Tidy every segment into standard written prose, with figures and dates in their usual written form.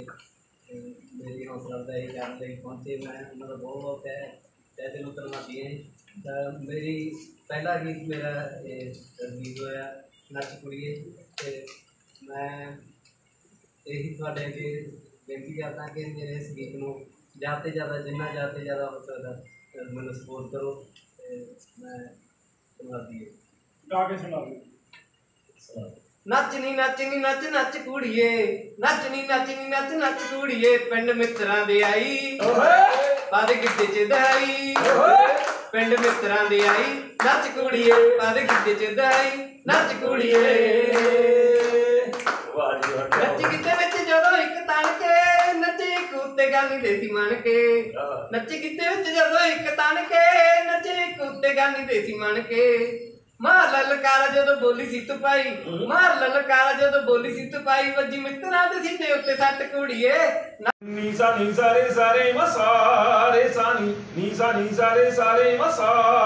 मेरी हौसला अफजाई करने पहुँचे। मैं उन्होंने बहुत बहुत तह दिलों धन्यवादी है। मेरी पहला गीत मेरा गीत होया नच कुड़िए। मैं यही थोड़े अगे बेनती करता कि मेरे इस गीत को ज़्यादा से ज़्यादा जिन्ना ज़्यादा से ज़्यादा हो सकता मैंने सपोर्ट करो। मैं धन्यवादी गा के सुना नच नी नच नी नच नच कुड़िए नच नी नच नी नच नच कुड़िए पिंड मित्रां दे आई पद गिद्दे च दई पिंड मित्रां दे आई नच कुड़िए पद गिद्दे च दई नच कुड़िए नच गिद्दे विच जदों इक तन के नचे कूते गानी देसी मन के नच गिद्दे विच जदों इक तन के नचे कूते गानी देसी मन के मार ललकारा जदों बोली सी तुपाई मार ललकारा जदों बोली सी तुपाई वजी मित्रा दे सीधे उत्ते सट कुड़िए नी सा रे सा रे मसा रे सा नी सा रे सा रे मसा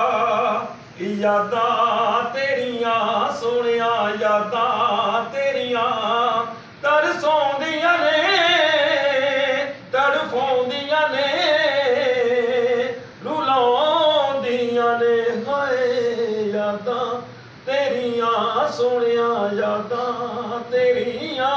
यादां तेरियां सोहणिया यादां तेरियां तरसोंदियां ने तड़फोंदियां ने रुलाउंदियां ने हाय यादां तेरियां सोहणिया यादां तेरियां।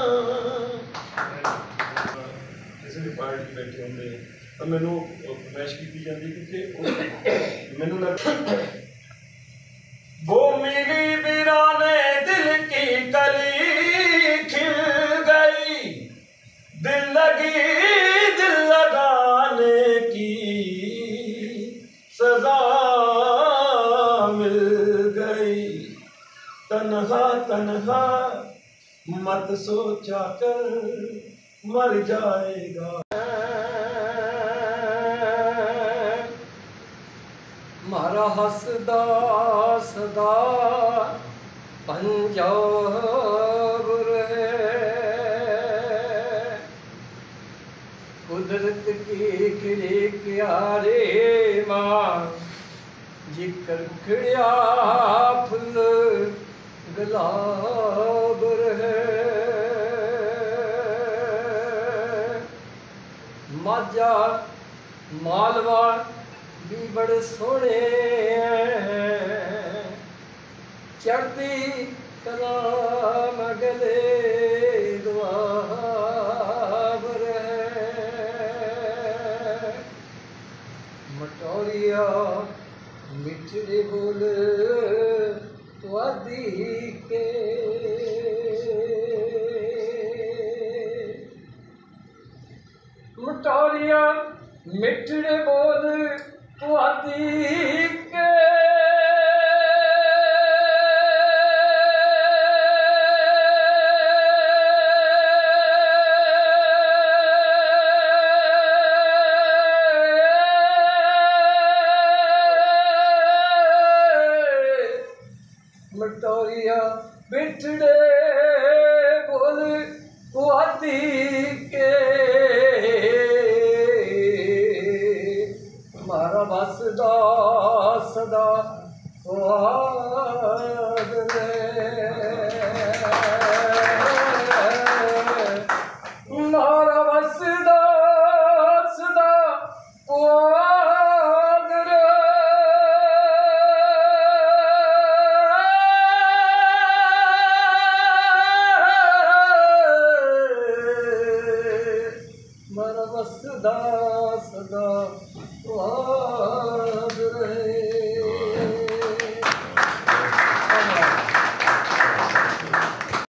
किसी भी पार्टी बैठे होंगे तो मैनू फरमाइश की जाती क्योंकि मैनू लगता वो मिली वीराने दिल की कली खिल गई दिल लगी दिल लगाने की सजा मिल गई तन्हा तन्हा मत सोचा कर मर जाएगा। मारा हसदा सदा पंजाब रहे कुदरत की खिले क्यारे मां जिकर खिड़िया फुल गुलाब रहे माझा मालवा भी बड़े सोहने चढ़ती कलाम गले दुआब रहे मटोरिया मिठड़े बोल तुआदी के मटोरिया मिठड़े बोल तुआदी